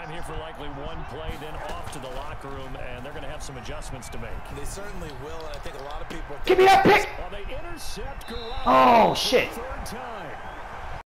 time here for likely one play, then off to the locker room, and they're going to have some adjustments to make. They certainly will, and I think a lot of people... Give me that pick! Well, they intercept Garoppolo Oh, shit. for the third time.